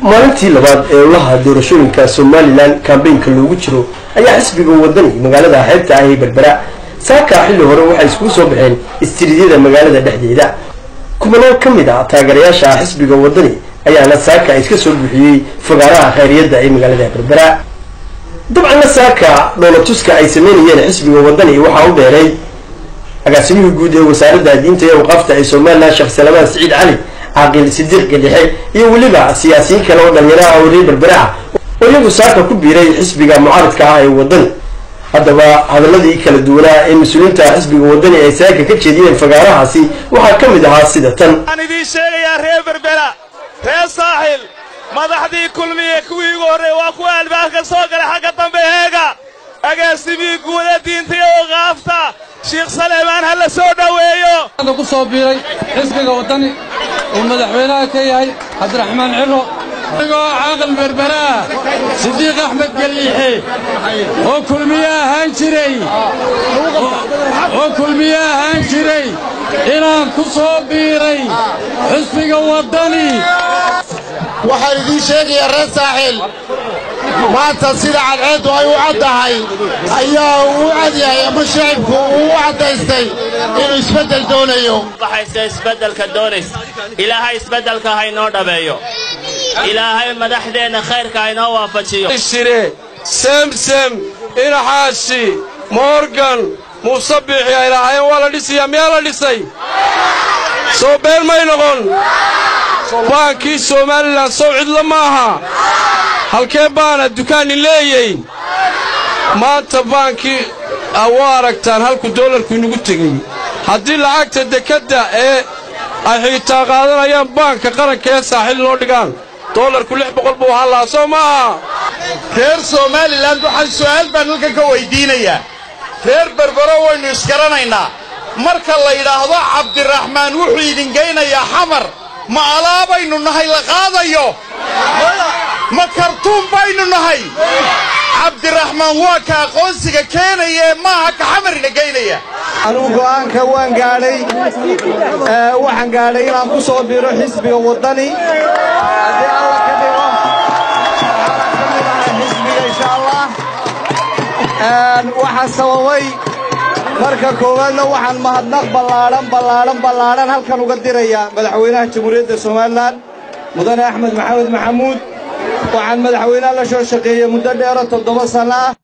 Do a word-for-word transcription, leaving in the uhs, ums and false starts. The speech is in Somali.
maalintii labaad ee ulaha doorashooyinka Somaliland campaign-ka loogu jiro ayaa xisbiga wadani magaalada xeebta ah ee Berbera saaka xilli hore waxay isku soo baxeen istiriidada magaalada dhexdeeda kumanaan kamid ah taageerayaasha xisbiga wadani ayaana saaka iska soo buuxiyay fagaaraha khayriyada ee magaalada Berbera dabcan saaka dowladtuska ay sameeyeen xisbiga wadani waxa uu dheeray agaasimaha guud ee wasaaradda diinta iyo waqafta ee Somaliland Sheekh Salmaan Saciid Cali عاقل صديق قديحي يولبا سياسيين كانوا دليرا او ري بربرا ويغو ساكا كبيري حزبيغا معارضكا اي ودن هذا هذا الذي كلا دولا ان مسؤولينتا حزبيغا ودن اي ساكا كجيدين فقاراhaasi waxa kamid aha sida tan aan idin sheegaya reer Berbera reer saaxil madaxdii kulmiye kuwii hore waa ku albaabka soo galay xagga dambe heega agaasimiga guud ee diinta iyo waqafta Sheekh Salmaan hal soo dhaweeyo anagu ku soo biiray xisbiga wadani ومدحوينها كيهي عبد الرحمن عرو عاقل بربرا صديق احمد قليحي وكل مياه هانشري وكل مياه هانشري الى كصوبيري حسبي وطني وحيدي شيخ يا ريت ساحل ما تصير على العيد ويوعدهاي اياه وعد يا مشعب وعد يستي انه يتبدل دونيو waxay isbedel ka doonays ilaahay isbedel ka hayno dhabeeyo ilaahay madaxdeena khayrka ayna waafajiyo shire samsam irxaashi morgan musabbix ya ilaahay wala dhisiya meel dhisay soo beel may noqon baankii Somaliland soo cid lama aha halkee baana dukaan leeyay maanta baankii awaaragtaan halku doolarku inagu tagay haddii lacagta dekada ee ay xitaa qaadanayaan baanka qaranka ee saaxil loo dhigaan doolarku lix boqol buu halaa soo ma reer Somaliland waxaan su'aal baan halka ka weydiinayaa reer Berbera waynu isgaranaynaa marka la yiraahdo Cabdiraxmaan wuxuu idin geynayaa xamar ma alaabaynu nahay la qaadayo ma kartuun baynu nahay Cabdiraxmaan waa ka aqoonsiga keenaya ma ka xamarina geynaya anu go'aanka waan gaaray ee waxaan gaaray inaan ku soo biiro xisbiga wadani hadii alla ka dhigo xisbiga insha Allah aan waxa sababay marka koowaadna waxaan mahadnaq ballaaran ballaaran ballaaran halkan uga diraya madaxweynaha jamhuuriyadda Somaliland mudane Axmed Maxamed Maxamuud waxaan madaxweynaha la soo shaqeeyay muddo dheer toddoba sano